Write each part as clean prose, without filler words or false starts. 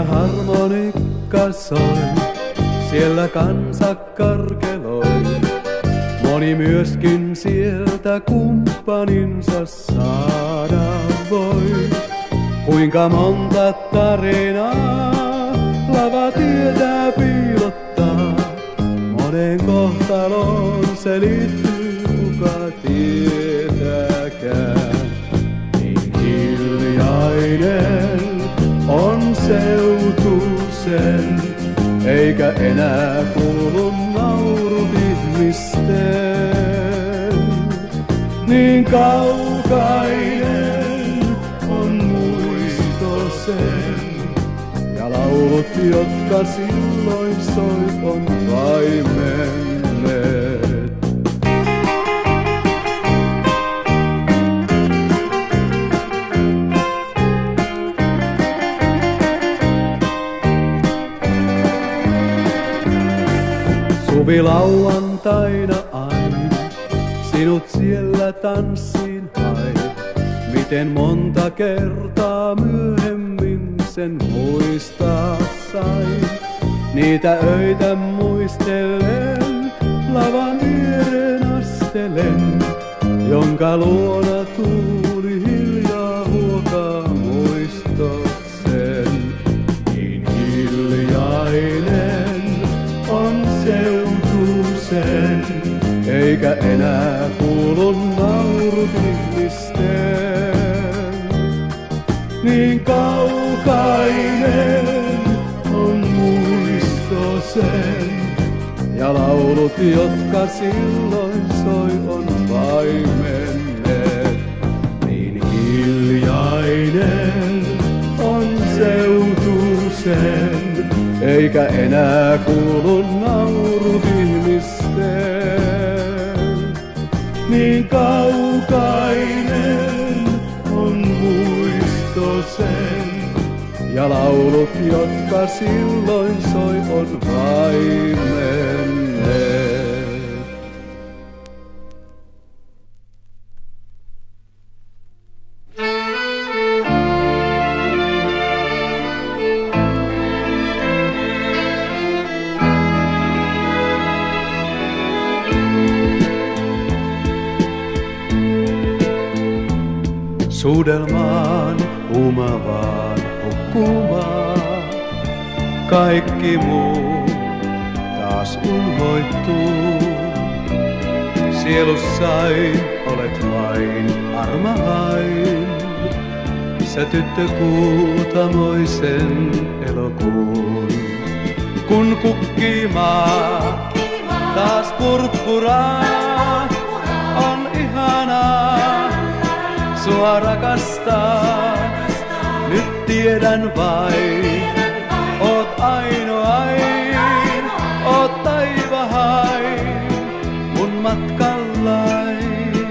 harmonikka soi, siellä kansa karkeloi. Moni myöskin sieltä kumppaninsa saada voi. Kuinka monta tarinaa lava tietää piilottaa, monen kohtaloon se liittyy, kuka tietääkään. Niin hiljainen on seutu sen, eikä enää kuulu naurut ihmisten. Niin kaukainen on muisto sen, ja laulut, jotka silloin soi, on vaimenneet. Suvi lauantaina aina, sinut siellä tanssiin hain. Miten monta kertaa myöhemmin sen muistaa sain. Niitä öitä muistelen, lavan viereen astelen, jonka luona tuuli hiljaa huokaa muistoksen. Niin hiljainen on seutu sen, eikä enää kuulu naurut ihmisten. Niin kaukainen on muisto sen, ja laulut, jotka silloin soi, on vaimenneet. Niin hiljainen on seutu sen, eikä enää kuulu naurut ihmisten. Niin kaukainen on muisto sen, ja laulut, jotka silloin soi, on vaimenneet. Suudelmaan humavaan hukkumaan, kaikki muu taas unhoittuu. Sielussain olet vain armahain, sä tyttö kuutamoisen elokuun. Kun kukkimaa taas purppuraa, on ihanaa sua rakastaa. Nyt tiedän vain, oot ainoain, oot taivahain mun matkallain.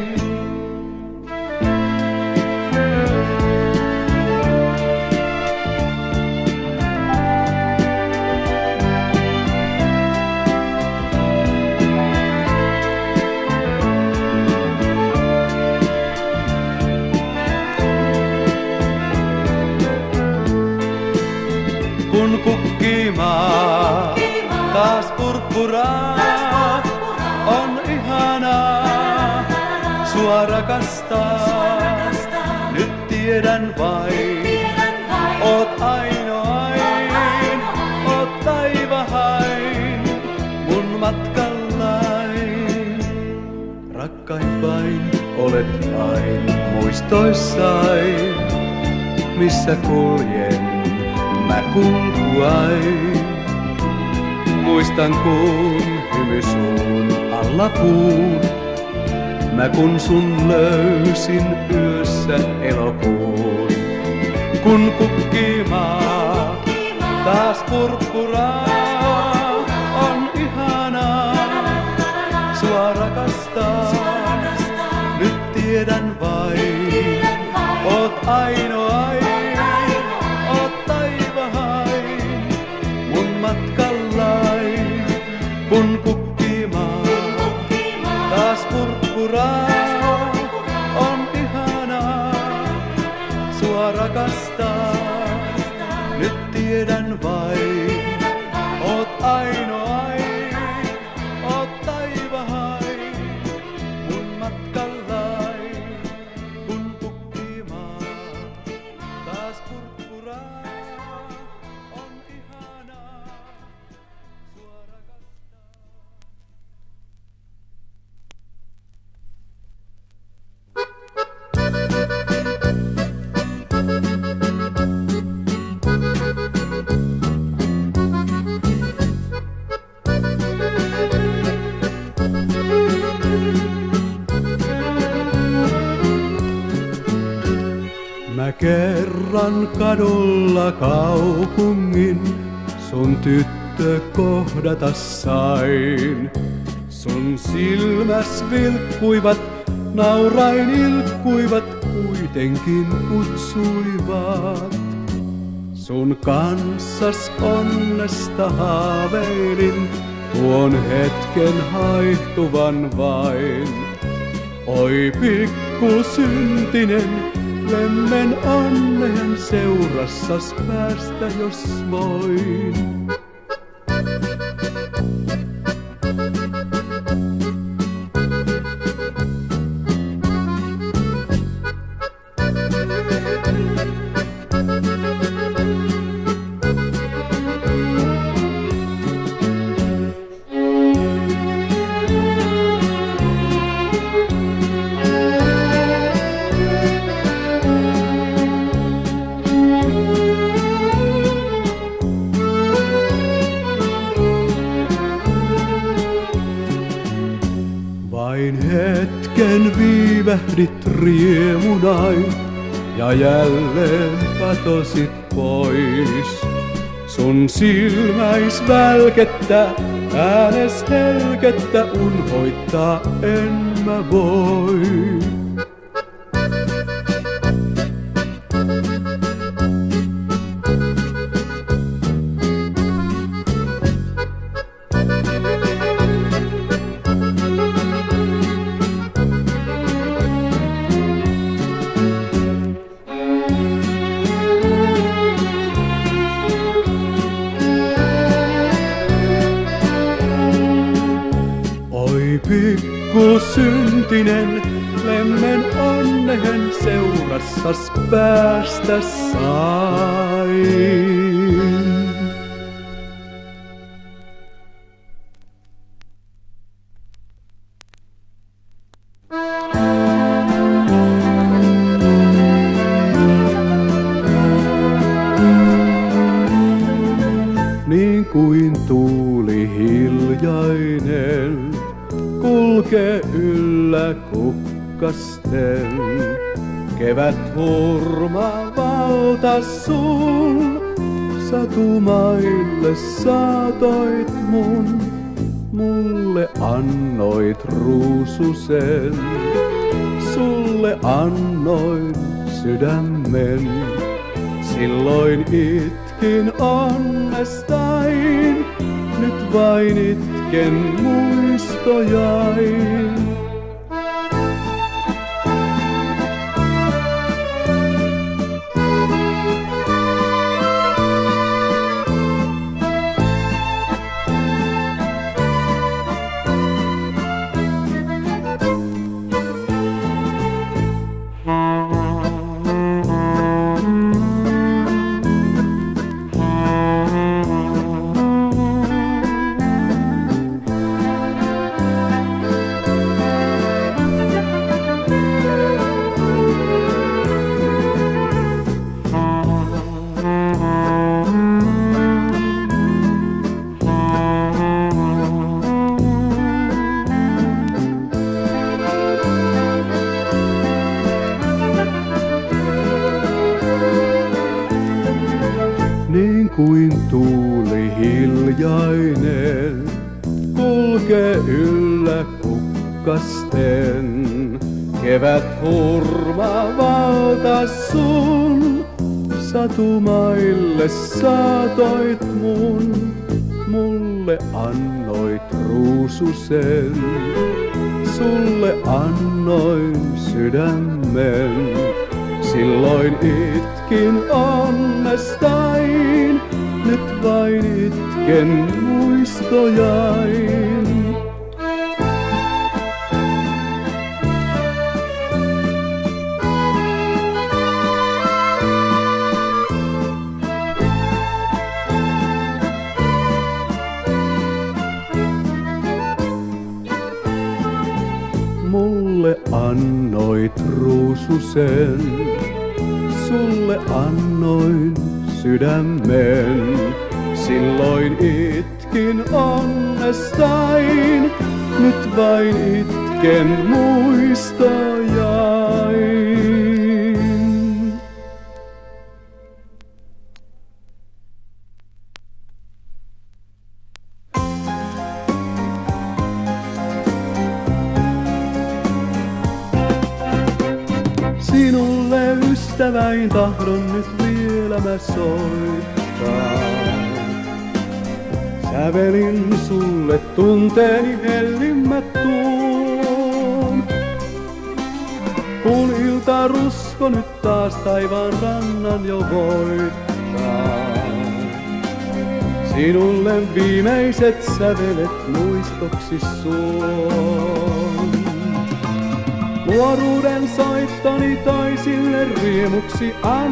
Kun kukkimaa taas purppuraa, on ihanaa sua rakastaa. Nyt tiedän vain, oot ainoain, oot taivahain mun matkallain. Rakkain vain olet vain muistoissain, missä kuljen mä kulkuain. Muistan kun hymy suun alla puun, mä kun sun löysin yössä elokuun. Kun kukkimaa taas purppuraa, on ihanaa sua rakastaa. Nyt tiedän vain, oot ainoain, oot taivahain mun matkallain. Kun kukkimaa taas purppuraa, on ihanaa sua rakastaa. Nyt tiedän Tuon kadulla kaupungin sun tyttö kohdata sain. Sun silmäs vilkkuivat, naurain ilkkuivat, kuitenkin kutsuivat. Sun kanssas onnesta haaveilin, tuon hetken haihtuvan vain. Oi pikkusyntinen, lemmen onnen seurassas päästä jos voin. Vain hetken viivähdit riemunai ja jälleen katosit pois. Sun silmäis välkettä, äänes helkettä unhoittaa en mä voi. Pikkusyntinen, lemmen onnehen seurassas päästä sain. Niin kuin tuuli hiljainen kulkee yllä kukkasten. Kevät hurmaa valtas sun, satumaille saatoit mun. Mulle annoit ruususen, sulle annoin sydämen. Silloin itkin onnestain, nyt vain itken muistojain. Niin kuin tuuli hiljainen kulkee yllä kukkasten. Kevät hurmaa valtas sun, satumaille saatoit mun. Mulle annoit ruususen, sulle annoin sydämen. Silloin itkin onnestain, nyt vain itken muistojain. Mulle annoit ruususen, sulle annoin sydämen. Silloin itkin onnestain, nyt vain itken muistojain. ystäväin tahdon nyt vielä mä soittaa. Sävelin sulle tunteeni hellimmät tuun. Kun ilta rusko nyt taas taivaan rannan jo voittaa. Sinulle viimeiset sävelet muistoksi suon. Nuoruuden soittoni toisille riemuksi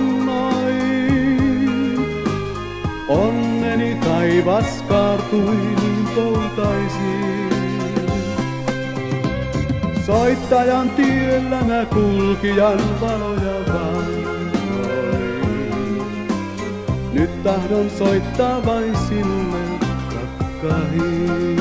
annoin. Onneni taivas kaartui niin poutaisin. Soittajan tiellä mä kulkijan valoja vannoin. Nyt tahdon soittaa vain sinulle, rakkain.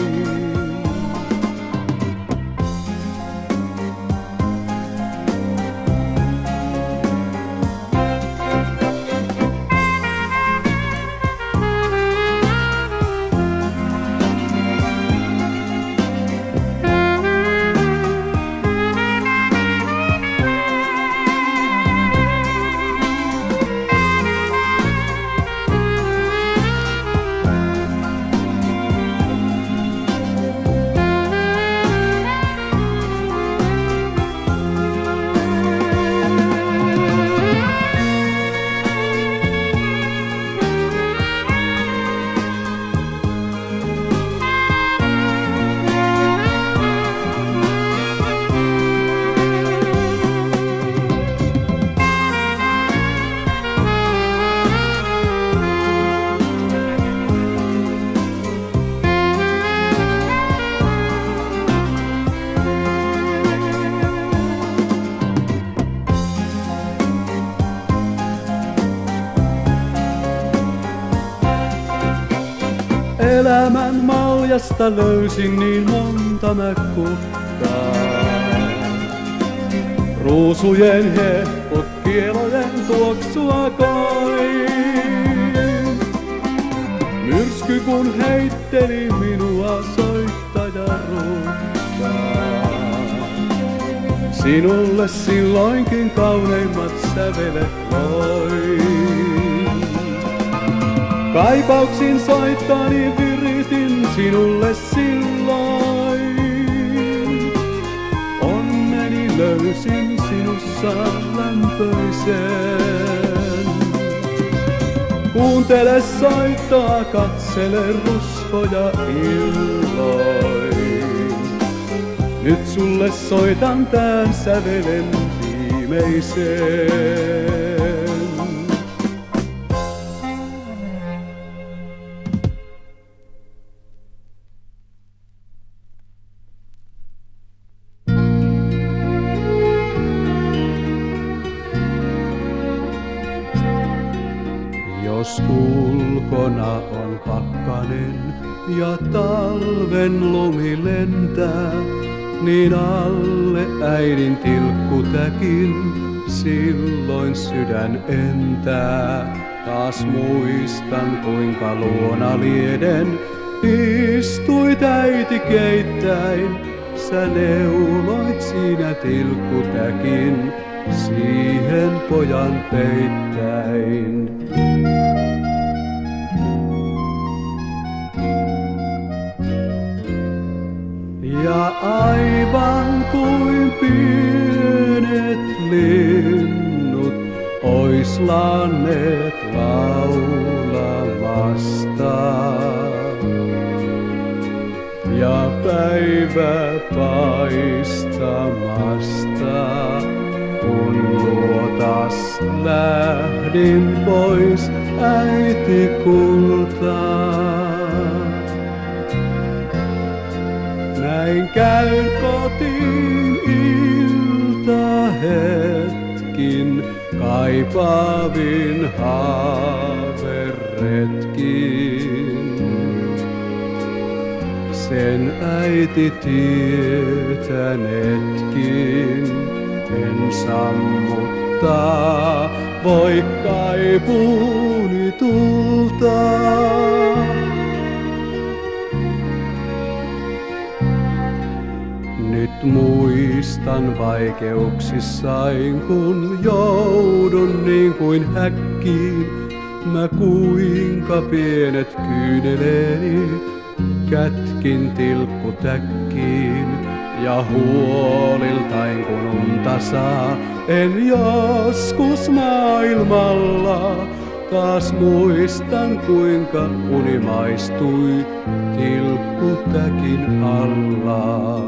Elämän maljasta löysin niin monta mä kohtaa. Ruusujen hehkut, kielojen tuoksua koin. Myrsky kun heitteli minua soittaja ruuhkaa. Sinulle silloinkin kauneimmat sävelet loin. Kaipauksin soittani viritin sinulle silloin. Onneni löysin sinussa lämpöisen. Kuuntele soittoa, katsele ruskoja illoin. Nyt sulle soitan tän sävelen viimeisen. Jos ulkona on pakkanen ja talven lumi lentää, niin alle äidin tilkkutäkin silloin sydän entää. Taas muistan kuinka luona lieden istuit äiti keittäin. Sä neuloit siinä tilkkutäkin siihen pojan peittäin. Ja aivan kuin pienet linnut ois lanneet laulamasta. Ja päivä paistamasta, kun luotas lähdin pois äiti kultaa. Näin käyn kotiin iltahetkin, kaipaavin haaveretkin. Sen äiti tietänetkin, en sammuttaa voi kaipuuni tulta. Nyt muistan vaikeuksissain, kun joudun niin kuin häkkiin. Mä kuinka pienet kyyneleeni kätkin tilkkutäkkiin. Ja huoliltain kun unta saa, en joskus maailmalla. Taas muistan kuinka uni maistui tilkkutäkin alla.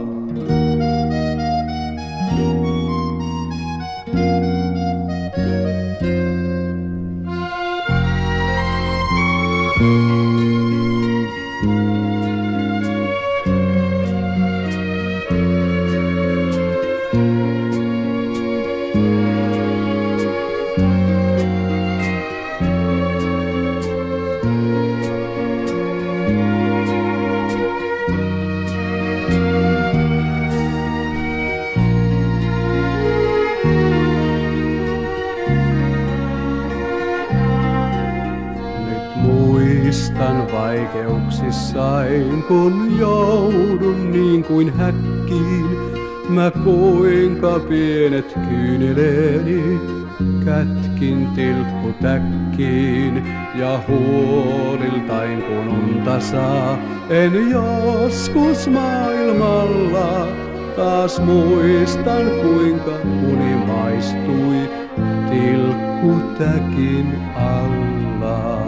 Muistan vaikeuksissain, kun joudun niin kuin häkkiin. Mä kuinka pienet kyyneleeni kätkin tilkkutäkkiin. Ja huoliltain kun unta saa, en joskus maailmalla. Taas muistan kuinka uni maistui tilkkutäkin alla.